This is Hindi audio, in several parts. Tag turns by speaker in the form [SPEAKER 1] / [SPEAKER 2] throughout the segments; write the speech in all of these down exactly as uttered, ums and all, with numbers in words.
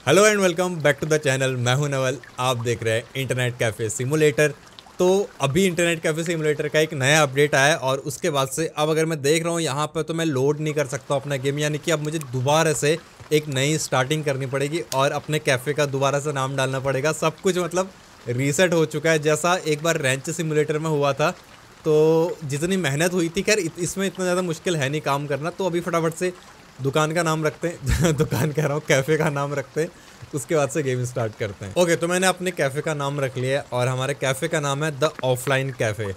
[SPEAKER 1] Hello and welcome back to the channel. मैं हूं नवल, आप देख रहे हैं इंटरनेट कैफ़े सिमुलेटर। तो अभी इंटरनेट कैफ़े सिमुलेटर का एक नया अपडेट आया है और उसके बाद से अब अगर मैं देख रहा हूं यहाँ पर तो मैं लोड नहीं कर सकता अपना गेम, यानी कि अब मुझे दोबारा से एक नई स्टार्टिंग करनी पड़ेगी और अपने कैफ़े का दोबारा से नाम डालना पड़ेगा। सब कुछ मतलब रीसेट हो चुका है, जैसा एक बार रेंच सिमुलेटर में हुआ था। तो जितनी मेहनत हुई थी, खैर इसमें इतना ज़्यादा मुश्किल है नहीं काम करना। तो अभी फटाफट से दुकान का नाम रखते हैं दुकान कह रहा हूँ, कैफ़े का नाम रखते हैं, उसके बाद से गेम स्टार्ट करते हैं। ओके, तो मैंने अपने कैफ़े का नाम रख लिया है और हमारे कैफ़े का नाम है द ऑफलाइन कैफ़े।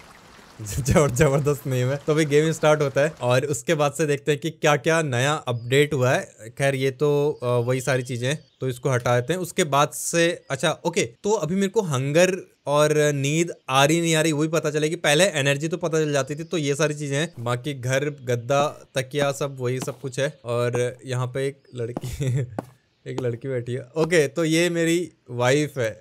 [SPEAKER 1] जबरदस्त नेम है। तो अभी गेम स्टार्ट होता है और उसके बाद से देखते हैं कि क्या क्या नया अपडेट हुआ है। खैर ये तो वही सारी चीज़ें हैं, तो इसको हटा देते हैं। उसके बाद से अच्छा ओके, तो अभी मेरे को हंगर और नींद आ रही नहीं आ रही वही पता चलेगी। पहले एनर्जी तो पता चल जाती थी, तो ये सारी चीज़ें हैं। बाकी घर, गद्दा, तकिया सब वही सब कुछ है। और यहाँ पे एक लड़की एक लड़की बैठी है। ओके, तो ये मेरी वाइफ है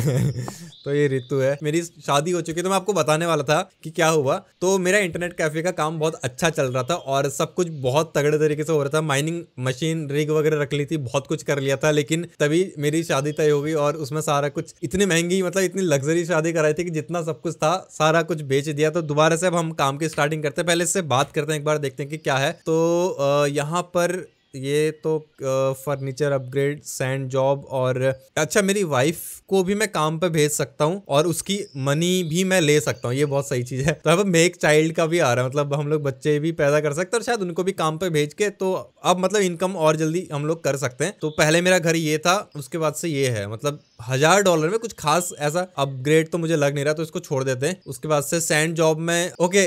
[SPEAKER 1] तो ये रितु है। मेरी शादी हो चुकी है। तो मैं आपको बताने वाला था कि क्या हुआ। तो मेरा इंटरनेट कैफ़े का काम बहुत अच्छा चल रहा था और सब कुछ बहुत तगड़े तरीके से हो रहा था। माइनिंग मशीन रिग वगैरह रख ली थी, बहुत कुछ कर लिया था। लेकिन तभी मेरी शादी तय हो गई और उसमें सारा कुछ इतनी महंगी, मतलब इतनी लग्जरी शादी कराई थी कि जितना सब कुछ था सारा कुछ बेच दिया। तो दोबारा से अब हम काम की स्टार्टिंग करते हैं। पहले इससे बात करते हैं, एक बार देखते हैं कि क्या है। तो यहाँ पर ये तो फर्नीचर अपग्रेड, सैंड जॉब, और अच्छा मेरी वाइफ को भी मैं काम पे भेज सकता हूँ और उसकी मनी भी मैं ले सकता हूँ। ये बहुत सही चीज़ है। तो अब मेक चाइल्ड का भी आ रहा है, मतलब हम लोग बच्चे भी पैदा कर सकते हैं और शायद उनको भी काम पे भेज के तो अब मतलब इनकम और जल्दी हम लोग कर सकते हैं। तो पहले मेरा घर ये था, उसके बाद से ये है। मतलब हजार डॉलर में कुछ खास ऐसा अपग्रेड तो मुझे लग नहीं रहा, तो इसको छोड़ देते हैं। उसके बाद से सैंड जॉब में ओके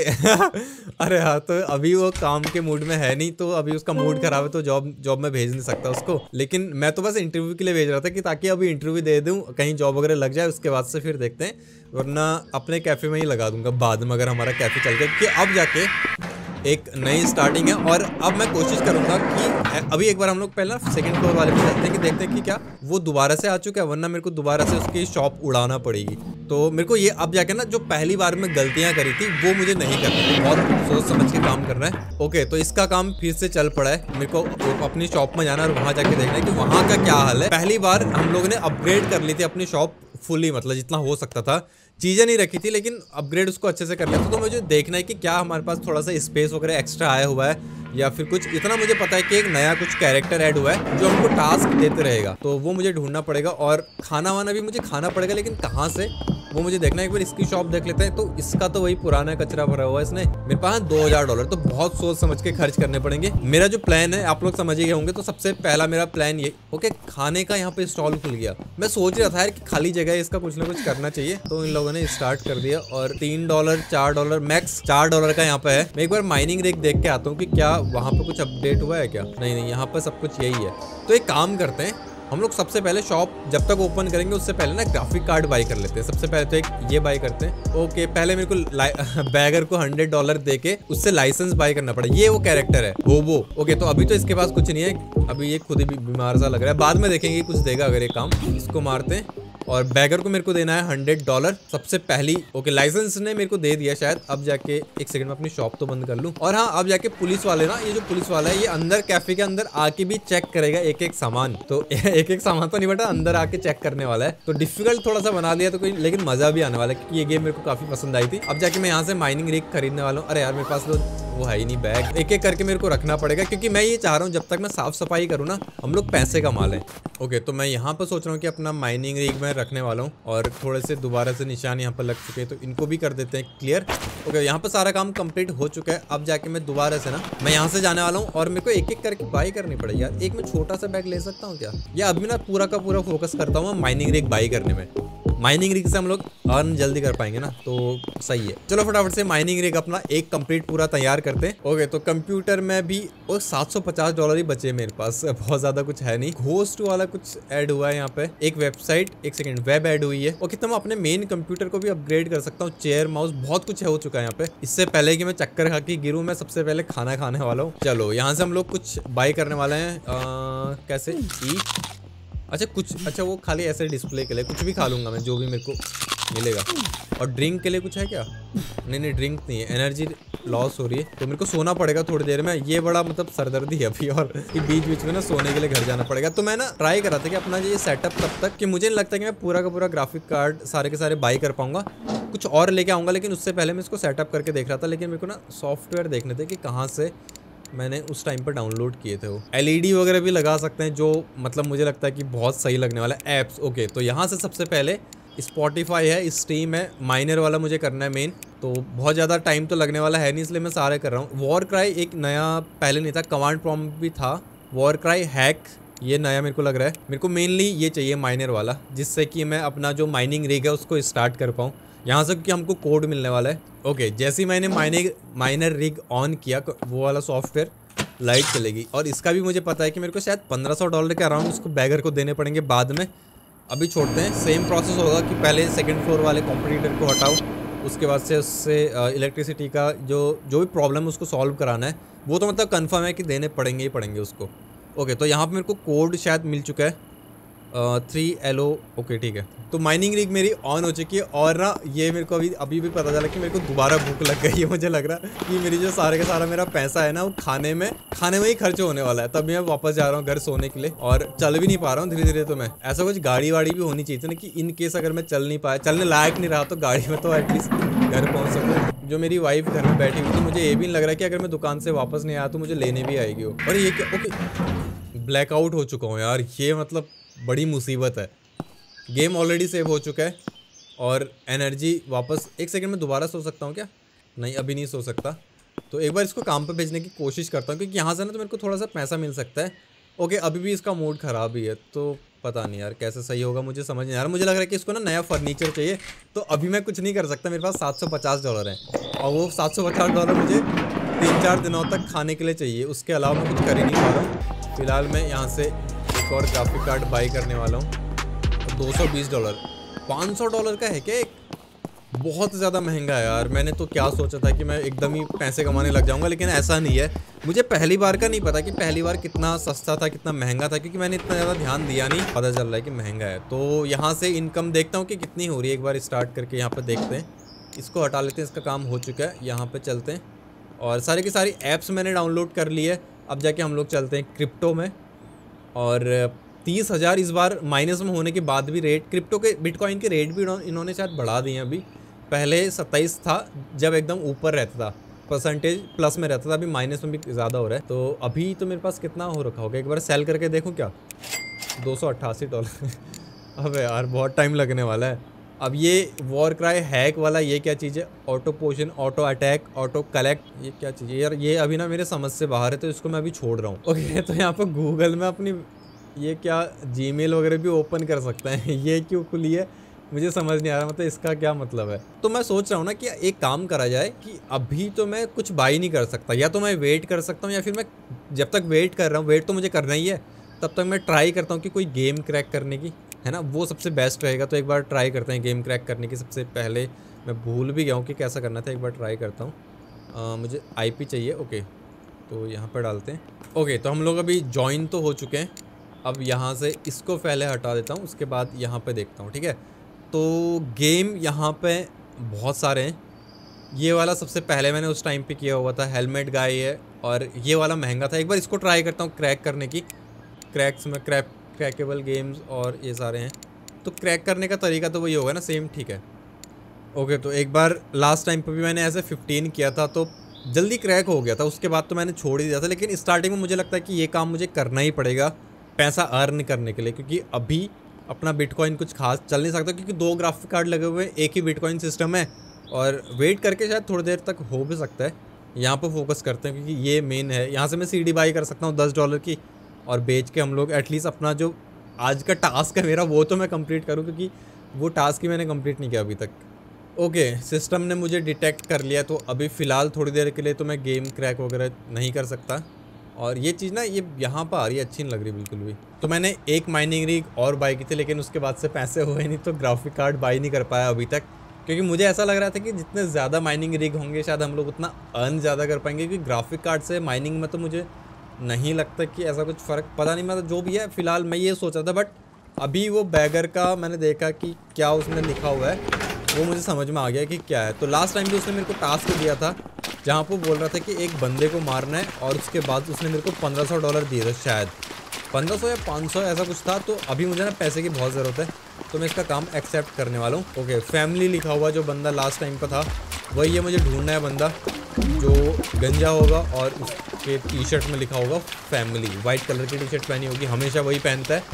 [SPEAKER 1] अरे हाँ, तो अभी वो काम के मूड में है नहीं, तो अभी उसका मूड खराब है, तो जॉब जॉब में भेज नहीं सकता उसको। लेकिन मैं तो बस इंटरव्यू के लिए भेज रहा था कि ताकि अभी इंटरव्यू दे दूं, कहीं जॉब वगैरह लग जाए, उसके बाद से फिर देखते हैं। वरना अपने कैफ़े में ही लगा दूंगा बाद में, अगर हमारा कैफ़े चल गया। क्योंकि अब जाके एक नई स्टार्टिंग है और अब मैं कोशिश करूंगा कि अभी एक बार हम लोग पहले सेकंड फ्लोर वाले पे चलते हैं कि देखते हैं कि क्या वो दोबारा से आ चुका है, वरना मेरे को दोबारा से उसकी शॉप उड़ाना पड़ेगी। तो मेरे को ये अब जाके ना जो पहली बार में गलतियां करी थी वो मुझे नहीं करनी है, बहुत सोच समझ के काम करना है। ओके, तो इसका काम फिर से चल पड़ा है। मेरे को अपनी शॉप में जाना और वहां जाके देखना है कि वहां का क्या हाल है। पहली बार हम लोगों ने अपग्रेड कर ली थी अपनी शॉप फुली, मतलब जितना हो सकता था। चीज़ें नहीं रखी थी लेकिन अपग्रेड उसको अच्छे से कर लिया था। तो मुझे देखना है कि क्या हमारे पास थोड़ा सा स्पेस वगैरह एक्स्ट्रा आया हुआ है या फिर कुछ। इतना मुझे पता है कि एक नया कुछ कैरेक्टर ऐड हुआ है जो हमको टास्क देते रहेगा, तो वो मुझे ढूंढना पड़ेगा। और खाना वाना भी मुझे खाना पड़ेगा, लेकिन कहाँ से वो मुझे देखना है। एक बार इसकी शॉप देख लेते हैं। तो इसका तो वही पुराना कचरा भरा हुआ है इसने। मेरे पास दो हजार डॉलर, तो बहुत सोच समझ के खर्च करने पड़ेंगे। मेरा जो प्लान है आप लोग समझ ही गए होंगे। तो सबसे पहला मेरा प्लान ये, ओके, खाने का यहाँ पे स्टॉल खुल गया। मैं सोच रहा था यार कि खाली जगह है, इसका कुछ ना कुछ करना चाहिए। तो इन लोगों ने स्टार्ट कर दिया और तीन डॉलर चार डॉलर मैक्स चार डॉलर का यहाँ पे है। मैं एक बार माइनिंग रेक देख के आता हूँ कि क्या वहाँ पे कुछ अपडेट हुआ है क्या। नहीं नहीं, यहाँ पे सब कुछ यही है। तो एक काम करते हैं, हम लोग सबसे पहले शॉप जब तक ओपन करेंगे उससे पहले ना ग्राफिक कार्ड बाई कर लेते हैं। सबसे पहले तो एक ये बाई करते हैं। ओके, पहले मेरे को बैगर को हंड्रेड डॉलर दे के उससे लाइसेंस बाई करना पड़ा। ये वो कैरेक्टर है बोबो। ओके, तो अभी तो इसके पास कुछ नहीं है, अभी ये खुद ही बीमार सा लग रहा है। बाद में देखेंगे कुछ देगा अगर ये काम। इसको मारते हैं और बैगर को मेरे को देना है हंड्रेड डॉलर सबसे पहली। ओके, लाइसेंस ने मेरे को दे दिया शायद। अब जाके एक सेकंड में अपनी शॉप तो बंद कर लूं। और हाँ, अब जाके पुलिस वाले ना, ये जो पुलिस वाला है ये अंदर कैफे के अंदर आके भी चेक करेगा एक एक सामान। तो एक एक सामान तो नहीं बेटा, अंदर आके चेक करने वाला है। तो डिफिकल्ट थोड़ा सा बना दिया तो कोई, लेकिन मजा भी आने वाला है क्योंकि ये गेम मेरे को काफी पसंद आई थी। अब जाके मैं यहाँ से माइनिंग रिग खरीदने वाला हूँ। अरे यार, मेरे पास तो वो है ही नहीं बैग। एक एक करके मेरे को रखना पड़ेगा क्योंकि मैं ये चाह रहा हूँ जब तक मैं साफ सफाई करूँ ना, हम लोग पैसे कमा लें। ओके, तो मैं यहाँ पर सोच रहा हूँ कि अपना माइनिंग रिग में रखने वाला हूँ और थोड़े से दोबारा से निशान यहाँ पर लग चुके हैं, तो इनको भी कर देते हैं क्लियर। ओके, यहाँ पर सारा काम कंप्लीट हो चुका है। अब जाके मैं दोबारा से ना, मैं यहाँ से जाने वाला हूँ और मेरे को एक एक करके बाई करनी पड़ेगी यार। एक मैं छोटा सा बैग ले सकता हूँ क्या, या अभी ना पूरा का पूरा फोकस करता हूँ मैं माइनिंग रिग बाई करने में। माइनिंग रिग से हम लोग अर्न जल्दी कर पाएंगे ना, तो सही है। चलो फटाफट से माइनिंग रिग अपना एक कंप्लीट पूरा तैयार करते हैं। ओके, तो कंप्यूटर में भी और सात सौ पचास डॉलर ही बचे मेरे पास, बहुत ज्यादा कुछ है नहीं। घोस्ट वाला कुछ ऐड हुआ है यहाँ पे, एक वेबसाइट, एक सेकंड, वेब ऐड हुई है। ओके, तो मैं अपने मेन कंप्यूटर को भी अपग्रेड कर सकता हूँ। चेयर, माउस, बहुत कुछ हो चुका है यहाँ पे। इससे पहले कि मैं चक्कर खा के गिरूं, मैं सबसे पहले खाना खाने वाला हूँ। चलो यहाँ से हम लोग कुछ बाई करने वाले हैं। आ, कैसे ई अच्छा कुछ, अच्छा वो खाली ऐसे डिस्प्ले के लिए कुछ भी खा लूंगा मैं, जो भी मेरे को मिलेगा। और ड्रिंक के लिए कुछ है क्या? नहीं नहीं, ड्रिंक नहीं है। एनर्जी लॉस हो रही है, तो मेरे को सोना पड़ेगा थोड़ी देर में। ये बड़ा मतलब सरदर्दी है अभी, और बीच बीच में ना सोने के लिए घर जाना पड़ेगा। तो मैं ना ट्राई कर रहा था कि अपना ये सेटअप तब तक कि मुझे नहीं लगता कि मैं पूरा का पूरा ग्राफिक कार्ड सारे के सारे बाई कर पाऊंगा, कुछ और लेके आऊँगा, लेकिन उससे पहले मैं इसको सेटअप करके देख रहा था। लेकिन मेरे को ना सॉफ्टवेयर देखने थे कि कहाँ से मैंने उस टाइम पर डाउनलोड किए थे वो। एलईडी वगैरह भी लगा सकते हैं, जो मतलब मुझे लगता है कि बहुत सही लगने वाला है। ऐप्स ओके, तो यहाँ से सबसे पहले स्पॉटिफाई है, स्टीम है, माइनर वाला मुझे करना है मेन, तो बहुत ज़्यादा टाइम तो लगने वाला है नहीं, इसलिए मैं सारे कर रहा हूँ। वॉर क्राई एक नया पहले नहीं था, कमांड प्रॉम्प्ट भी था। वॉर क्राई हैक ये नया मेरे को लग रहा है। मेरे को मेनली ये चाहिए माइनर वाला, जिससे कि मैं अपना जो माइनिंग रिग है उसको स्टार्ट कर पाऊँ यहाँ से, क्योंकि हमको कोड मिलने वाला है। ओके, जैसे ही मैंने माइनिंग माइनर रिग ऑन किया, वो वाला सॉफ्टवेयर लाइट चलेगी। और इसका भी मुझे पता है कि मेरे को शायद पंद्रह सौ डॉलर के अराउंड उसको बैगर को देने पड़ेंगे बाद में। अभी छोड़ते हैं, सेम प्रोसेस होगा कि पहले सेकंड फ्लोर वाले कॉम्पिटिटर को हटाओ, उसके बाद से उससे इलेक्ट्रिसिटी का जो जो भी प्रॉब्लम है उसको सॉल्व कराना है। वो तो मतलब कंफर्म है कि देने पड़ेंगे ही पड़ेंगे उसको। ओके, तो यहाँ पे मेरे को कोड शायद मिल चुका है, थ्री एल ओ। ओके ठीक है, तो माइनिंग रिग मेरी ऑन हो चुकी है। और ना ये मेरे को अभी अभी भी पता चला कि मेरे को दोबारा भूख लग गई है। मुझे लग रहा है कि मेरी जो सारे का सारा मेरा पैसा है ना वो खाने में खाने में ही खर्च होने वाला है। तब मैं वापस जा रहा हूँ घर सोने के लिए, और चल भी नहीं पा रहा हूँ धीरे धीरे। तो मैं ऐसा कुछ गाड़ी वाड़ी भी होनी चाहिए थी ना, कि इन केस अगर मैं चल नहीं पाया, चलने लायक नहीं रहा, तो गाड़ी में तो एटलीस्ट घर पहुँच सकूँ। जो मेरी वाइफ घर में बैठी हुई थी, मुझे ये भी नहीं लग रहा है कि अगर मैं दुकान से वापस नहीं आया तो मुझे लेने भी आएगी वो। और ये क्या, ओके ब्लैकआउट हो चुका हूँ यार, ये मतलब बड़ी मुसीबत है। गेम ऑलरेडी सेव हो चुका है, और एनर्जी वापस एक सेकंड में दोबारा सो सकता हूँ क्या? नहीं, अभी नहीं सो सकता। तो एक बार इसको काम पे भेजने की कोशिश करता हूँ, क्योंकि यहाँ से ना तो मेरे को थोड़ा सा पैसा मिल सकता है। ओके, अभी भी इसका मूड ख़राब ही है, तो पता नहीं यार कैसे सही होगा, मुझे समझ नहीं आ रहा। मुझे लग रहा है कि इसको ना नया फर्नीचर चाहिए, तो अभी मैं कुछ नहीं कर सकता। मेरे पास सात सौ पचास डॉलर है, और वो सात सौ पचास डॉलर मुझे तीन चार दिनों तक खाने के लिए चाहिए। उसके अलावा मैं कुछ कर ही नहीं पा रहा हूँ। फिलहाल मैं यहाँ से एक और ग्राफिक कार्ड बाई करने वाला हूँ, दो सौ बीस डॉलर। पाँच सौ डॉलर का है क्या एक? बहुत ज़्यादा महंगा है यार। मैंने तो क्या सोचा था कि मैं एकदम ही पैसे कमाने लग जाऊंगा, लेकिन ऐसा नहीं है। मुझे पहली बार का नहीं पता कि पहली बार कितना सस्ता था कितना महंगा था, क्योंकि मैंने इतना ज़्यादा ध्यान दिया नहीं। पता चल रहा है कि महंगा है। तो यहाँ से इनकम देखता हूँ कि कितनी हो रही है, एक बार स्टार्ट करके यहाँ पर देखते हैं। इसको हटा लेते हैं, इसका काम हो चुका है। यहाँ पर चलते हैं, और सारी की सारी ऐप्स मैंने डाउनलोड कर ली है। अब जाके हम लोग चलते हैं क्रिप्टो में। और तीस हज़ार इस बार माइनस में होने के बाद भी रेट, क्रिप्टो के बिटकॉइन के रेट भी इन्होंने शायद बढ़ा दिए हैं। अभी पहले सत्ताईस था जब एकदम ऊपर रहता था, परसेंटेज प्लस में रहता था, अभी माइनस में भी ज़्यादा हो रहा है। तो अभी तो मेरे पास कितना हो रखा होगा, एक बार सेल करके देखूँ क्या? दो सौ अट्ठासी डॉलर अब यार बहुत टाइम लगने वाला है। अब ये वॉर क्राई हैक वाला ये क्या चीज़ है? Auto potion, auto attack, auto collect, ये क्या चीज़ है यार? ये अभी ना मेरे समझ से बाहर है, तो इसको मैं अभी छोड़ रहा हूँ। ओके, तो यहाँ पर गूगल में अपनी ये क्या जीमेल वगैरह भी ओपन कर सकते हैं ये क्यों खुली है मुझे समझ नहीं आ रहा, मतलब इसका क्या मतलब है। तो मैं सोच रहा हूँ ना कि एक काम करा जाए कि अभी तो मैं कुछ बाई नहीं कर सकता, या तो मैं वेट कर सकता हूँ, या फिर मैं जब तक वेट कर रहा हूँ, वेट तो मुझे करना ही है, तब तक मैं ट्राई करता हूँ कि कोई गेम क्रैक करने की, है ना, वो सबसे बेस्ट रहेगा। तो एक बार ट्राई करते हैं गेम क्रैक करने की। सबसे पहले मैं भूल भी गया हूँ कि कैसा करना था, एक बार ट्राई करता हूँ। मुझे आई पी चाहिए। ओके, तो यहाँ पर डालते हैं। ओके, तो हम लोग अभी ज्वाइन तो हो चुके हैं। अब यहाँ से इसको पहले हटा देता हूँ, उसके बाद यहाँ पे देखता हूँ, ठीक है। तो गेम यहाँ पे बहुत सारे हैं। ये वाला सबसे पहले मैंने उस टाइम पे किया हुआ था, हेलमेट गाय है, और ये वाला महंगा था। एक बार इसको ट्राई करता हूँ क्रैक करने की। क्रैक्स में क्रैक क्रैकेबल गेम्स और ये सारे हैं, तो क्रैक करने का तरीका तो वही होगा ना, सेम, ठीक है। ओके, तो एक बार लास्ट टाइम पर भी मैंने ऐसे फिफ्टीन किया था, तो जल्दी क्रैक हो गया था। उसके बाद तो मैंने छोड़ ही दिया था, लेकिन स्टार्टिंग में मुझे लगता है कि ये काम मुझे करना ही पड़ेगा पैसा अर्न करने के लिए, क्योंकि अभी अपना बिटकॉइन कुछ खास चल नहीं सकता, क्योंकि दो ग्राफिक कार्ड लगे हुए हैं, एक ही बिटकॉइन सिस्टम है, और वेट करके शायद थोड़ी देर तक हो भी सकता है। यहाँ पर फोकस करते हैं, क्योंकि ये मेन है। यहाँ से मैं सीडी बाई कर सकता हूँ दस डॉलर की, और बेच के हम लोग एटलीस्ट अपना जो आज का टास्क है मेरा वो तो मैं कंप्लीट करूँ, क्योंकि वो टास्क ही मैंने कंप्लीट नहीं किया अभी तक। ओके, सिस्टम ने मुझे डिटेक्ट कर लिया, तो अभी फ़िलहाल थोड़ी देर के लिए तो मैं गेम क्रैक वगैरह नहीं कर सकता। और ये चीज़ ना ये यहाँ पर आ रही है, अच्छी नहीं लग रही बिल्कुल भी। तो मैंने एक माइनिंग रिग और बाई की थी, लेकिन उसके बाद से पैसे हुए नहीं, तो ग्राफिक कार्ड बाई नहीं कर पाया अभी तक, क्योंकि मुझे ऐसा लग रहा था कि जितने ज़्यादा माइनिंग रिग होंगे शायद हम लोग उतना अर्न ज़्यादा कर पाएंगे, क्योंकि ग्राफिक कार्ड से माइनिंग में तो मुझे नहीं लगता कि ऐसा कुछ फ़र्क, पता नहीं, मतलब जो भी है। फ़िलहाल मैं ये सोचा था, बट अभी वो बैगर का मैंने देखा कि क्या उसमें लिखा हुआ है वो मुझे समझ में आ गया कि क्या है। तो लास्ट टाइम भी उसने मेरे को टास्क दिया था जहाँ पर बोल रहा था कि एक बंदे को मारना है और उसके बाद उसने मेरे को पंद्रह सौ डॉलर दिए थे, शायद पंद्रह सौ या पाँच सौ ऐसा कुछ था। तो अभी मुझे ना पैसे की बहुत ज़रूरत है, तो मैं इसका काम एक्सेप्ट करने वाला हूँ। ओके, फैमिली लिखा हुआ जो बंदा लास्ट टाइम पर था वही है, मुझे ढूंढना है बंदा जो गंजा होगा और उसके टी शर्ट में लिखा होगा फैमिली, वाइट कलर की टी शर्ट पहनी होगी, हमेशा वही पहनता है।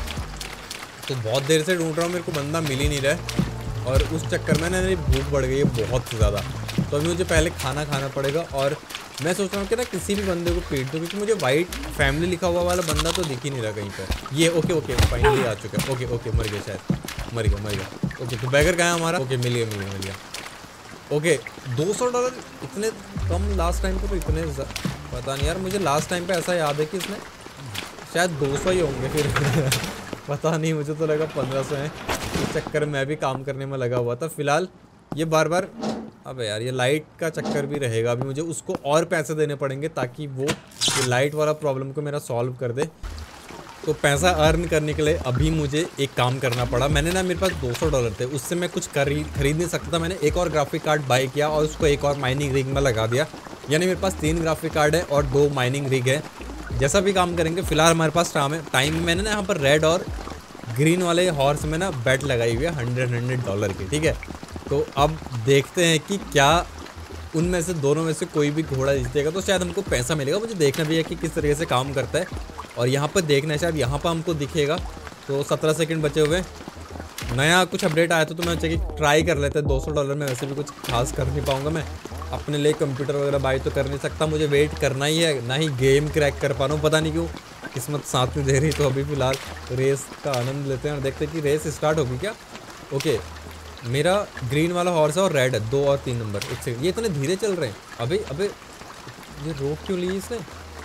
[SPEAKER 1] तो बहुत देर से ढूंढ रहा हूँ, मेरे को बंदा मिल ही नहीं रहा है और उस चक्कर में ना मेरी भूख बढ़ गई है बहुत ज़्यादा। तो अभी मुझे पहले खाना खाना पड़ेगा और मैं सोच रहा हूँ कि ना किसी भी बंदे को पीट दूँ, क्योंकि मुझे वाइट फैमिली लिखा हुआ वाला बंदा तो दिख ही नहीं रहा कहीं पर। ये ओके ओके फाइनली आ चुका है। ओके ओके मर गया, शायद मर गया मर गया। ओके, तो बैगर कहाँ है हमारा? ओके मिल गया मिल गया मिल गया। ओके, दो सौ डॉलर इतने कम लास्ट टाइम पे, तो इतने पता नहीं यार, मुझे लास्ट टाइम पे ऐसा याद है कि इसमें शायद दो सौ ही होंगे फिर पता नहीं, मुझे तो लगा पंद्रह सौ हैं। इस चक्कर में मैं भी काम करने में लगा हुआ था। फिलहाल ये बार बार, अबे यार ये लाइट का चक्कर भी रहेगा, अभी मुझे उसको और पैसे देने पड़ेंगे ताकि वो ये लाइट वाला प्रॉब्लम को मेरा सॉल्व कर दे। तो पैसा अर्न करने के लिए अभी मुझे एक काम करना पड़ा। मैंने ना, मेरे पास दो सौ डॉलर थे, उससे मैं कुछ खरीद खरीद नहीं सकता। मैंने एक और ग्राफिक कार्ड बाय किया और उसको एक और माइनिंग रिग में लगा दिया, यानी मेरे पास तीन ग्राफिक कार्ड है और दो माइनिंग रिग है। जैसा भी काम करेंगे, फिलहाल हमारे पास टाइम है टाइम मैंने ना यहाँ पर रेड और ग्रीन वाले हॉर्स में ना बेट लगाई हुई है हंड्रेड हंड्रेड डॉलर की, ठीक है। तो अब देखते हैं कि क्या उनमें से दोनों में से कोई भी घोड़ा जीतेगा तो शायद हमको पैसा मिलेगा। मुझे देखना भी है कि किस तरीके से काम करता है और यहाँ पर देखना है, शायद यहाँ पर हमको दिखेगा। तो सत्रह सेकंड बचे हुए, नया कुछ अपडेट आया था तो मैं सोचा कि ट्राई कर लेते हैं। दो सौ डॉलर में वैसे भी कुछ खास कर नहीं पाऊँगा मैं, अपने लिए कंप्यूटर वगैरह बाई तो कर नहीं सकता, मुझे वेट करना ही है, ना ही गेम क्रैक कर पा रहा हूँ, पता नहीं क्यों किस्मत साथ में दे रही। तो अभी फ़िलहाल रेस का आनंद लेते हैं और देखते हैं कि रेस स्टार्ट होगी क्या। ओके, मेरा ग्रीन वाला हॉर्स है और रेड है, दो और तीन नंबर। एक सेकंड, ये इतने धीरे चल रहे हैं। अबे अबे ये रोक क्यों ली इसने?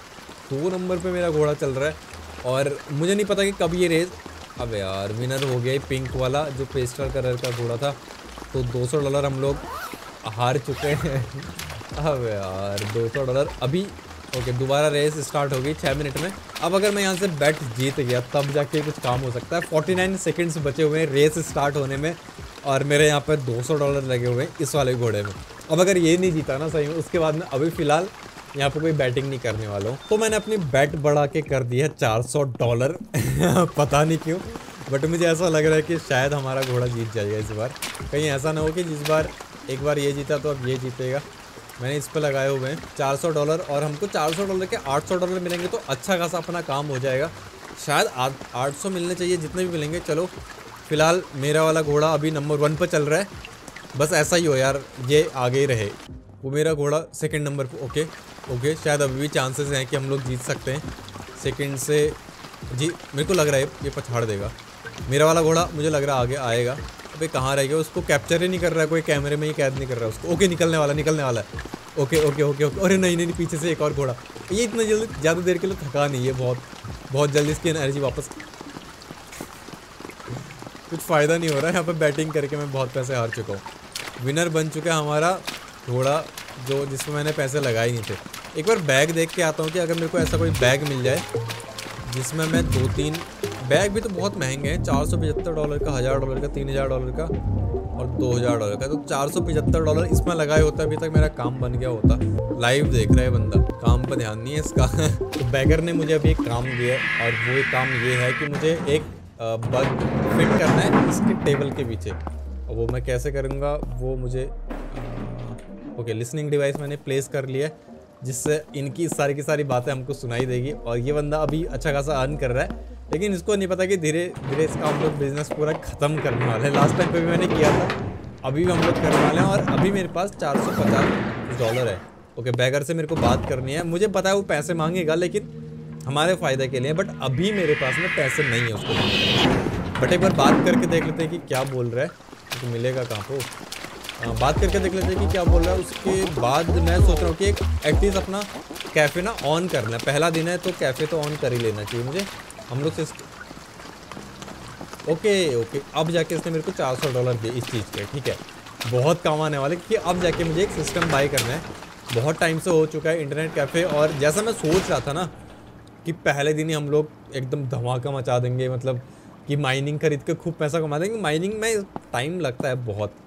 [SPEAKER 1] दो नंबर पे मेरा घोड़ा चल रहा है और मुझे नहीं पता कि कब ये रेस, अबे यार विनर हो गया पिंक वाला जो पेस्टल कलर का घोड़ा था। तो दो सौ डॉलर हम लोग हार चुके हैं अबे यार दो सौ डॉलर अभी। ओके, दोबारा रेस स्टार्ट हो गई छः मिनट में। अब अगर मैं यहाँ से बैट जीत गया तब जाके कुछ काम हो सकता है। उनचास सेकंड्स बचे हुए हैं रेस स्टार्ट होने में और मेरे यहाँ पे दो सौ डॉलर लगे हुए हैं इस वाले घोड़े में। अब अगर ये नहीं जीता ना सही में, उसके बाद में अभी फ़िलहाल यहाँ पे कोई बैटिंग नहीं करने वाला हूँ। तो मैंने अपनी बैट बढ़ा के कर दी है चार सौ डॉलर पता नहीं क्यों, बट मुझे ऐसा लग रहा है कि शायद हमारा घोड़ा जीत जाएगा इस बार। कहीं ऐसा ना हो कि जिस बार एक बार ये जीता तो अब ये जीतेगा। मैंने इस पर लगाए हुए हैं चार सौ डॉलर और हमको चार सौ डॉलर के आठ सौ डॉलर मिलेंगे तो अच्छा खासा अपना काम हो जाएगा। शायद आठ सौ मिलने चाहिए, जितने भी मिलेंगे। चलो फिलहाल मेरा वाला घोड़ा अभी नंबर वन पर चल रहा है, बस ऐसा ही हो यार, ये आगे ही रहे। वो मेरा घोड़ा सेकंड नंबर पे। ओके ओके, शायद अभी भी चांसेस हैं कि हम लोग जीत सकते हैं सेकंड से। जी मेरे को लग रहा है ये पछाड़ देगा मेरा वाला घोड़ा, मुझे लग रहा है आगे आएगा। अबे कहाँ रह गया, उसको कैप्चर ही नहीं कर रहा है कोई, कैमरे में ही कैद नहीं कर रहा है उसको। ओके निकलने वाला निकलने वाला है। ओके ओके ओके ओके, अरे नहीं नहीं पीछे से एक और घोड़ा। ये इतना जल्दी ज़्यादा देर के लिए थका नहीं है, बहुत बहुत जल्दी इसकी एनर्जी वापस। कुछ फ़ायदा नहीं हो रहा है यहाँ पर बैटिंग करके, मैं बहुत पैसे हार चुका हूँ। विनर बन चुका है हमारा घोड़ा जो जिसमें मैंने पैसे लगाए नहीं थे। एक बार बैग देख के आता हूँ कि अगर मेरे को ऐसा कोई बैग मिल जाए जिसमें मैं दो तीन बैग भी तो बहुत महंगे हैं, चार सौ पचहत्तर डॉलर का, हज़ार डॉलर का, तीन हज़ार डॉलर का और दो हज़ार डॉलर का। तो चार सौ पचहत्तर डॉलर इसमें लगाए होता अभी तक मेरा काम बन गया होता। लाइव देख रहा है बंदा, काम पर ध्यान नहीं है इसका तो बैगर ने मुझे अभी एक काम दिया है और वो एक काम ये है कि मुझे एक बग फिट करना है इसके टेबल के पीछे। और वो मैं कैसे करूँगा वो मुझे, ओके लिसनिंग डिवाइस मैंने प्लेस कर लिया है जिससे इनकी सारी की सारी बातें हमको सुनाई देगी। और ये बंदा अभी अच्छा खासा अर्न कर रहा है, लेकिन इसको नहीं पता कि धीरे धीरे इसका हम लोग बिजनेस पूरा ख़त्म करने वाले हैं। लास्ट टाइम पे भी मैंने किया था, अभी भी हम लोग करने वाले हैं। और अभी मेरे पास चार सौ पचास डॉलर है। ओके बैगर से मेरे को बात करनी है, मुझे पता है वो पैसे मांगेगा लेकिन हमारे फ़ायदे के लिए, बट अभी मेरे पास में पैसे नहीं है उसको। बट एक बार बात करके देख लेते हैं कि क्या बोल रहा है, तो मिलेगा कहाँ को। आ, बात करके देख लेते हैं कि क्या बोल रहा है। उसके बाद मैं सोच रहा हूँ कि एक एटलीस्ट अपना कैफ़े ना ऑन करना है, पहला दिन है तो कैफ़े तो ऑन कर ही लेना चाहिए मुझे। हम लोग से ओके ओके अब जाके इसने मेरे को चार सौ डॉलर दिए इस चीज़ के, ठीक है बहुत काम आने वाले, क्योंकि अब जाके मुझे एक सिस्टम बाई करना है। बहुत टाइम से हो चुका है इंटरनेट कैफ़े, और जैसा मैं सोच रहा था ना कि पहले दिन ही हम लोग एकदम धमाका मचा देंगे, मतलब कि माइनिंग खरीद के खूब पैसा कमा देंगे। माइनिंग में टाइम लगता है बहुत, तो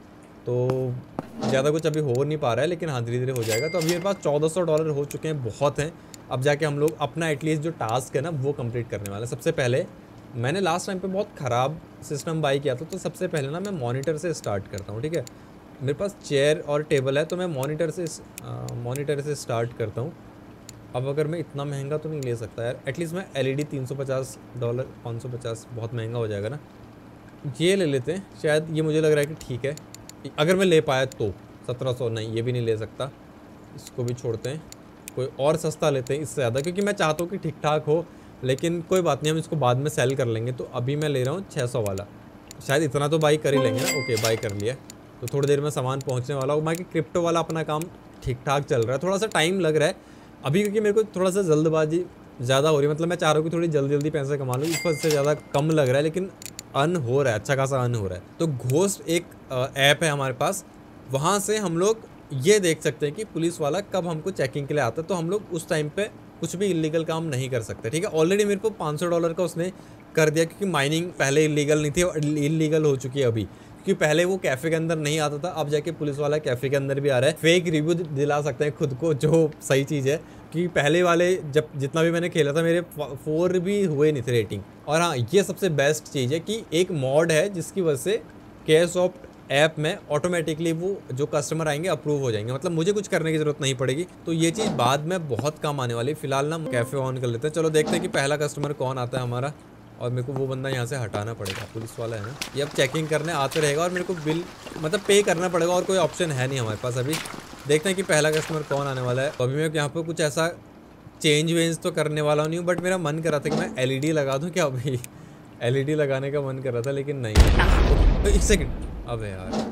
[SPEAKER 1] तो ज़्यादा कुछ अभी हो नहीं पा रहा है, लेकिन हाँ धीरे धीरे हो जाएगा। तो अभी मेरे पास चौदह सौ डॉलर हो चुके हैं, बहुत हैं। अब जाके हम लोग अपना एटलीस्ट जो टास्क है ना वो कंप्लीट करने वाले हैं। सबसे पहले मैंने लास्ट टाइम पे बहुत ख़राब सिस्टम बाई किया था, तो सबसे पहले ना मैं मॉनिटर से स्टार्ट करता हूँ, ठीक है। मेरे पास चेयर और टेबल है, तो मैं मॉनिटर से मॉनिटर से स्टार्ट करता हूँ। अब अगर मैं इतना महंगा तो नहीं ले सकता यार, एटलीस्ट मैं एलईडी तीन सौ पचास डॉलर पाँच सौ पचास बहुत महंगा हो जाएगा ना, ये ले लेते हैं शायद। ये मुझे लग रहा है कि ठीक है, अगर मैं ले पाया तो। सत्रह सौ नहीं, ये भी नहीं ले सकता, इसको भी छोड़ते हैं। कोई और सस्ता लेते हैं इससे ज़्यादा, क्योंकि मैं चाहता हूँ कि ठीक ठाक हो, लेकिन कोई बात नहीं, हम इसको बाद में सेल कर लेंगे। तो अभी मैं ले रहा हूँ छः सौ वाला, शायद इतना तो बाई कर ही लेंगे ना। ओके बाई कर लिया, तो थोड़ी देर में सामान पहुँचने वाला हो। बाकी क्रिप्टो वाला अपना काम ठीक ठाक चल रहा है, थोड़ा सा टाइम लग रहा है अभी, क्योंकि मेरे को थोड़ा सा जल्दबाजी ज़्यादा हो रही है। मतलब मैं चाह रहा हूँ कि थोड़ी जल्दी जल्दी पैसे कमा लूँ, इस वजह से ज़्यादा कम लग रहा है, लेकिन अर्न हो रहा है, अच्छा खासा अर्न हो रहा है। तो घोस्ट एक ऐप है हमारे पास, वहाँ से हम लोग ये देख सकते हैं कि पुलिस वाला कब हमको चेकिंग के लिए आता है, तो हम लोग उस टाइम पे कुछ भी इलीगल काम नहीं कर सकते, ठीक है। ऑलरेडी मेरे को पाँच सौ डॉलर का उसने कर दिया, क्योंकि माइनिंग पहले इलीगल नहीं थी और इलीगल हो चुकी है अभी, क्योंकि पहले वो कैफ़े के अंदर नहीं आता था, अब जाके पुलिस वाला कैफ़े के अंदर भी आ रहा है। फेक रिव्यू दिला सकते हैं खुद को, जो सही चीज़ है, कि पहले वाले जब जितना भी मैंने खेला था मेरे फोर भी हुए नहीं थे रेटिंग। और हाँ, ये सबसे बेस्ट चीज़ है कि एक मॉड है जिसकी वजह से केयरसॉफ्ट ऐप में ऑटोमेटिकली वो जो कस्टमर आएंगे अप्रूव हो जाएंगे, मतलब मुझे कुछ करने की ज़रूरत नहीं पड़ेगी। तो ये चीज़ बाद में बहुत काम आने वाली है। फिलहाल ना कैफ़े ऑन कर लेते हैं, चलो देखते हैं कि पहला कस्टमर कौन आता है हमारा। और मेरे को वो बंदा यहाँ से हटाना पड़ेगा, पुलिस वाला है ना, ये अब चेकिंग करने आते रहेगा और मेरे को बिल मतलब पे करना पड़ेगा, और कोई ऑप्शन है नहीं हमारे पास अभी। देखते हैं कि पहला कस्टमर कौन आने वाला है। तो अभी मैं यहाँ पे कुछ ऐसा चेंज वेंज तो करने वाला नहीं हूँ, बट मेरा मन कर रहा था कि मैं एलईडी लगा दूँ क्या। अभी एलईडी लगाने का मन कर रहा था, लेकिन नहीं। तो एक सेकंड, अबे यार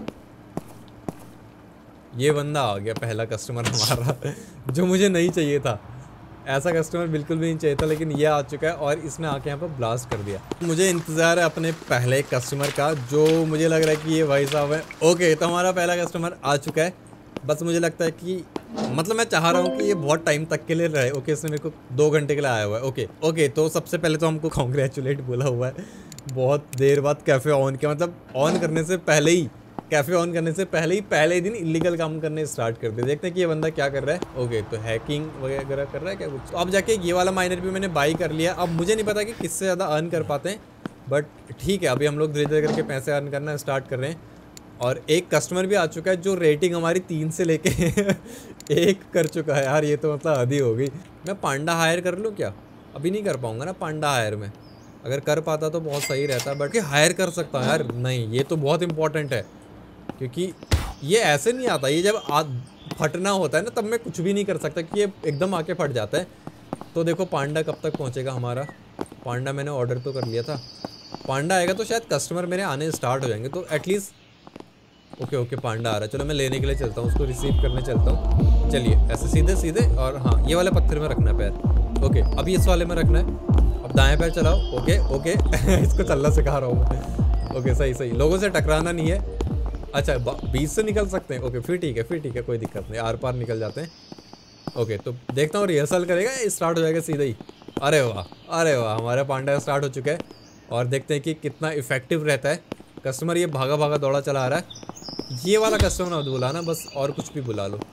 [SPEAKER 1] ये बंदा आ गया पहला कस्टमर हमारा, जो मुझे नहीं चाहिए था। ऐसा कस्टमर बिल्कुल भी नहीं चाहिए था, लेकिन ये आ चुका है और इसने आके यहाँ पर ब्लास्ट कर दिया। मुझे इंतज़ार है अपने पहले कस्टमर का, जो मुझे लग रहा है कि ये भाई साहब है। ओके, तो हमारा पहला कस्टमर आ चुका है। बस मुझे लगता है कि मतलब मैं चाह रहा हूँ कि ये बहुत टाइम तक के लिए रहे। ओके, इसने मेरे को दो घंटे के लिए आया हुआ है। ओके ओके, तो सबसे पहले तो हमको कॉन्ग्रेचुलेट बोला हुआ है, बहुत देर बाद कैफ़े ऑन किया, मतलब ऑन करने से पहले ही कैफ़े ऑन करने से पहले ही पहले ही दिन इलीगल काम करने स्टार्ट कर दिए। देखते हैं कि ये बंदा क्या कर रहा है। ओके, तो हैकिंग वगैरह कर रहा है क्या कुछ। तो अब जाके ये वाला माइनर भी मैंने बाई कर लिया। अब मुझे नहीं पता कि किससे ज़्यादा अर्न कर पाते हैं, बट ठीक है, अभी हम लोग धीरे धीरे करके पैसे अर्न करना स्टार्ट कर रहे हैं। और एक कस्टमर भी आ चुका है जो रेटिंग हमारी तीन से लेके एक कर चुका है यार, ये तो मतलब आधी हो गई। मैं पांडा हायर कर लूँ क्या? अभी नहीं कर पाऊँगा ना पांडा हायर में, अगर कर पाता तो बहुत सही रहता, बट कि हायर कर सकता हूँ यार। नहीं, ये तो बहुत इंपॉर्टेंट है, क्योंकि ये ऐसे नहीं आता, ये जब आ फटना होता है ना तब मैं कुछ भी नहीं कर सकता, कि ये एकदम आके फट जाता है। तो देखो पांडा कब तक पहुँचेगा हमारा। पांडा मैंने ऑर्डर तो कर लिया था, पांडा आएगा तो शायद कस्टमर मेरे आने स्टार्ट हो जाएंगे, तो एटलीस्ट ओके ओके पांडा आ रहा है। चलो मैं लेने के लिए चलता हूँ, उसको रिसीव करने चलता हूँ। चलिए ऐसे सीधे सीधे, और हाँ ये वाले पत्थर में रखना है पैर। ओके, अभी इस वाले में रखना है। अब दाएं पैर चलाओ। ओके ओके इसको चलना सिखा रहा हूँ मैं। ओके सही सही, लोगों से टकराना नहीं है। अच्छा, बीच से निकल सकते हैं। ओके फिर ठीक है, फिर ठीक है, कोई दिक्कत नहीं, आर पार निकल जाते हैं। ओके, तो देखता हूँ रिहर्सल करेगा, स्टार्ट हो जाएगा सीधा ही। अरे वाह अरे वाह, हमारा पांडा स्टार्ट हो चुका है। और देखते हैं कि कितना इफेक्टिव रहता है। कस्टमर ये भागा भागा दौड़ा चला आ रहा है। ये वाला कस्टमर ना बुलाना बस, और कुछ भी बुला लो,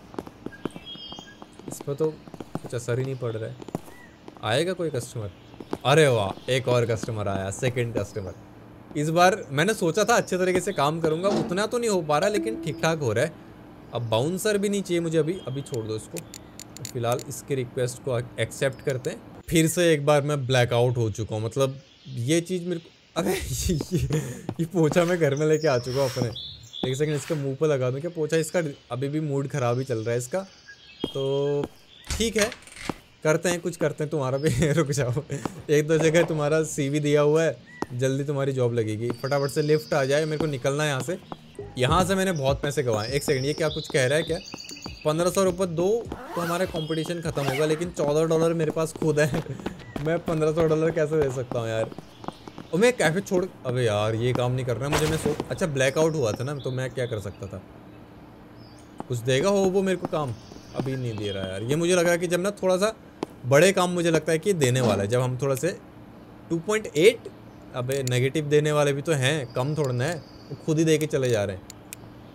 [SPEAKER 1] इस पर तो कुछ असर ही नहीं पड़ रहा है। आएगा कोई कस्टमर? अरे वाह, एक और कस्टमर आया, सेकंड कस्टमर। इस बार मैंने सोचा था अच्छे तरीके से काम करूंगा, उतना तो नहीं हो पा रहा, लेकिन ठीक ठाक हो रहा है। अब बाउंसर भी नहीं चाहिए मुझे अभी, अभी छोड़ दो इसको। फिलहाल इसके रिक्वेस्ट को एक्सेप्ट करते हैं। फिर से एक बार मैं ब्लैकआउट हो चुका हूँ, मतलब ये चीज़ मेरे को, अरे ये, ये पोछा मैं घर में लेके आ चुका हूँ अपने। एक सेकंड इसके मुंह पर लगा दूँ क्या पोछा? इसका अभी भी मूड ख़राब ही चल रहा है इसका, तो ठीक है करते हैं, कुछ करते हैं। तुम्हारा भी रुक जाओ, एक दो जगह तुम्हारा सीवी दिया हुआ है, जल्दी तुम्हारी जॉब लगेगी। फटाफट से लिफ्ट आ जाए, मेरे को निकलना है यहाँ से। यहाँ से मैंने बहुत पैसे गंवाए। एक सेकंड, ये क्या कुछ कह रहा है क्या? पंद्रह सौ रुपये दो तो हमारा कंपटीशन ख़त्म होगा, लेकिन चौदह डॉलर मेरे पास खुद है मैं पंद्रह सौ डॉलर कैसे दे सकता हूँ यार? और मैं कैफे छोड़, अबे यार ये काम नहीं कर रहा है मुझे। मैं सो अच्छा ब्लैकआउट हुआ था ना, तो मैं क्या कर सकता था? कुछ देगा हो वो मेरे को काम? अभी नहीं दे रहा यार। ये मुझे लग रहा है कि जब ना थोड़ा सा बड़े काम मुझे लगता है कि देने वाला है, जब हम थोड़ा से टू पॉइंट एट, अबे नेगेटिव देने वाले भी तो हैं, कम थोड़ा ना है, वो खुद ही दे के चले जा रहे हैं।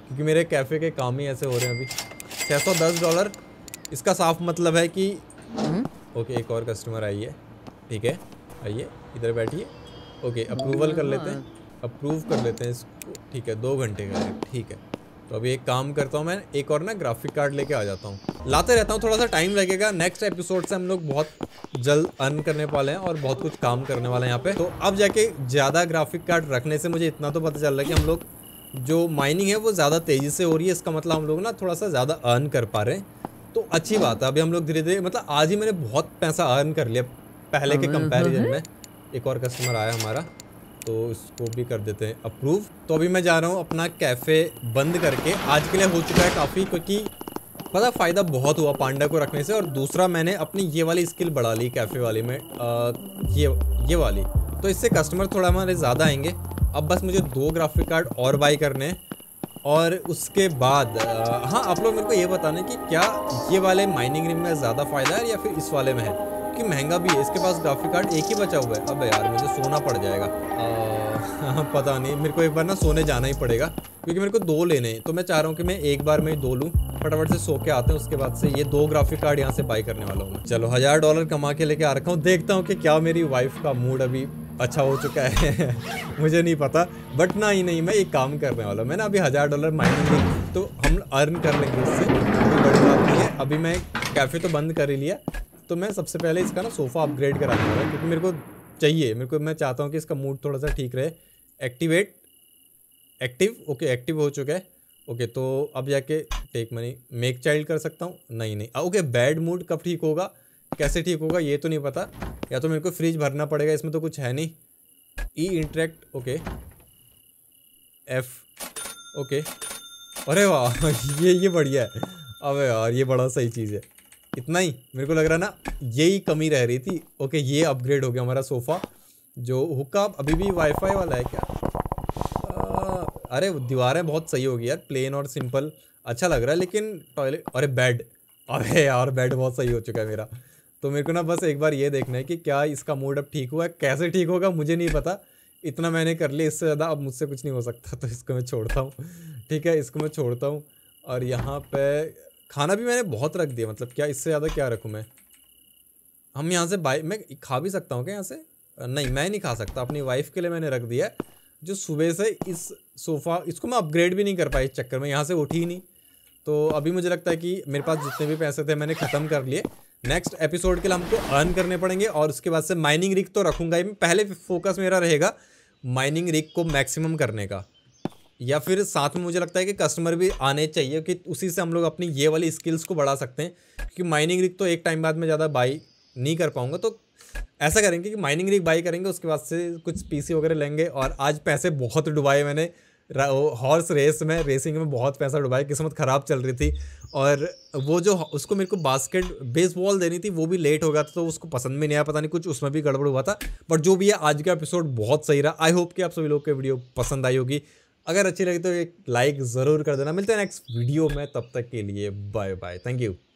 [SPEAKER 1] क्योंकि मेरे कैफ़े के काम ही ऐसे हो रहे हैं अभी। छः सौ दस डॉलर इसका साफ मतलब है कि ओके एक और कस्टमर आई है, ठीक है आइए इधर बैठिए। ओके अप्रूवल कर लेते हैं, अप्रूव कर लेते हैं इसको, ठीक है दो घंटे का है, ठीक है। तो अभी एक काम करता हूँ मैं, एक और ना ग्राफिक कार्ड लेके आ जाता हूँ। लाते रहता हूँ, थोड़ा सा टाइम लगेगा। नेक्स्ट एपिसोड से हम लोग बहुत जल्द अर्न करने वाले हैं और बहुत कुछ काम करने वाले हैं यहाँ पे। तो अब जाके ज़्यादा ग्राफिक कार्ड रखने से मुझे इतना तो पता चल रहा है कि हम लोग जो माइनिंग है वो ज़्यादा तेज़ी से हो रही है। इसका मतलब हम लोग ना थोड़ा सा ज़्यादा अर्न कर पा रहे हैं, तो अच्छी बात है। अभी हम लोग धीरे धीरे, मतलब आज ही मैंने बहुत पैसा अर्न कर लिया पहले के कंपैरिजन में। एक और कस्टमर आया हमारा, तो इसको भी कर देते हैं अप्रूव। तो अभी मैं जा रहा हूँ अपना कैफ़े बंद करके, आज के लिए हो चुका है काफ़ी, क्योंकि पता फ़ायदा बहुत हुआ पांडा को रखने से। और दूसरा मैंने अपनी ये वाली स्किल बढ़ा ली कैफ़े वाली में, आ, ये ये वाली, तो इससे कस्टमर थोड़ा हमारे ज़्यादा आएंगे। अब बस मुझे दो ग्राफिक कार्ड और बाई करने हैं और उसके बाद आ, हाँ आप लोग मेरे को ये बताना कि क्या ये वाले माइनिंग रिंग में ज़्यादा फ़ायदा है या फिर इस वाले में है, कि महंगा भी है। इसके पास ग्राफिक कार्ड एक ही बचा हुआ है। अब यार मुझे सोना पड़ जाएगा, आ, पता नहीं, मेरे को एक बार ना सोने जाना ही पड़ेगा क्योंकि मेरे को दो लेने हैं। तो मैं चाह रहा हूँ कि मैं एक बार में ही दो लूँ, फटाफट से सो के आते हैं, उसके बाद से ये दो ग्राफिक कार्ड यहाँ से बाई करने वाला हूँ। चलो हज़ार डॉलर कमा के लेके आ रखा हूँ, देखता हूँ कि क्या मेरी वाइफ का मूड अभी अच्छा हो चुका है मुझे नहीं पता, बट ना ही नहीं, मैं एक काम करने वाला हूँ। मैं ना अभी हज़ार डॉलर माइनिंग तो हम अर्न कर लेंगे इससे, कोई बड़ी बात नहीं है। अभी मैं कैफ़े तो बंद कर ही लिया, तो मैं सबसे पहले इसका ना सोफ़ा अपग्रेड कराने वाला, क्योंकि मेरे को चाहिए, मेरे को मैं चाहता हूँ कि इसका मूड थोड़ा सा ठीक रहे। एक्टिवेट, एक्टिव, ओके एक्टिव हो चुका है। ओके तो अब जाके टेक मनी, मेक चाइल्ड कर सकता हूँ, नहीं नहीं ओके। बैड मूड कब ठीक होगा, कैसे ठीक होगा ये तो नहीं पता, या तो मेरे को फ्रिज भरना पड़ेगा, इसमें तो कुछ है नहीं। ई इंटरेक्ट, ओके एफ, ओके अरे वाह ये ये बढ़िया है। अबे यार ये बड़ा सही चीज़ है। इतना ही मेरे को लग रहा ना, यही कमी रह रही थी। ओके ये अपग्रेड हो गया हमारा सोफ़ा। जो हुक्का अभी भी वाईफाई वाला है क्या? आ, अरे दीवारें बहुत सही होगी यार, प्लेन और सिंपल अच्छा लग रहा है। लेकिन टॉयलेट, अरे बेड, अरे यार बेड बहुत सही हो चुका है मेरा। तो मेरे को ना बस एक बार ये देखना है कि क्या इसका मूड अब ठीक हुआ है, कैसे ठीक होगा मुझे नहीं पता। इतना मैंने कर लिया, इससे ज़्यादा अब मुझसे कुछ नहीं हो सकता, तो इसको मैं छोड़ता हूँ। ठीक है इसको मैं छोड़ता हूँ। और यहाँ पे खाना भी मैंने बहुत रख दिया, मतलब क्या इससे ज़्यादा क्या रखूँ मैं। हम यहाँ से बाई, मैं खा भी सकता हूँ क्या यहाँ से? नहीं मैं नहीं खा सकता, अपनी वाइफ के लिए मैंने रख दिया है, जो सुबह से इस सोफ़ा, इसको मैं अपग्रेड भी नहीं कर पाई इस चक्कर में, यहाँ से उठी ही नहीं। तो अभी मुझे लगता है कि मेरे पास जितने भी पैसे थे मैंने ख़त्म कर लिए। नेक्स्ट एपिसोड के लिए हमको अर्न करने पड़ेंगे और उसके बाद से माइनिंग रिग तो रखूँगा ही। पहले फोकस मेरा रहेगा माइनिंग रिग को मैक्सिमम करने का, या फिर साथ में मुझे लगता है कि कस्टमर भी आने चाहिए, कि उसी से हम लोग अपनी ये वाली स्किल्स को बढ़ा सकते हैं। क्योंकि माइनिंग रिग तो एक टाइम बाद में ज़्यादा बाई नहीं कर पाऊँगा, तो ऐसा करेंगे कि माइनिंग रिग बाई करेंगे, उसके बाद से कुछ पीसी वगैरह लेंगे। और आज पैसे बहुत डुबाए मैंने हॉर्स रेस में, रेसिंग में बहुत पैसा डुबाया, किस्मत ख़राब चल रही थी। और वो जो उसको मेरे को बास्केट बेसबॉल देनी थी वो भी लेट हो गया था, तो उसको पसंद में नहीं आया, पता नहीं कुछ उसमें भी गड़बड़ हुआ था। बट जो भी है आज का एपिसोड बहुत सही रहा। आई होप कि आप सभी लोग के वीडियो पसंद आई होगी। अगर अच्छी लगी तो एक लाइक ज़रूर कर देना। मिलते हैं नेक्स्ट वीडियो में, तब तक के लिए बाय बाय, थैंक यू।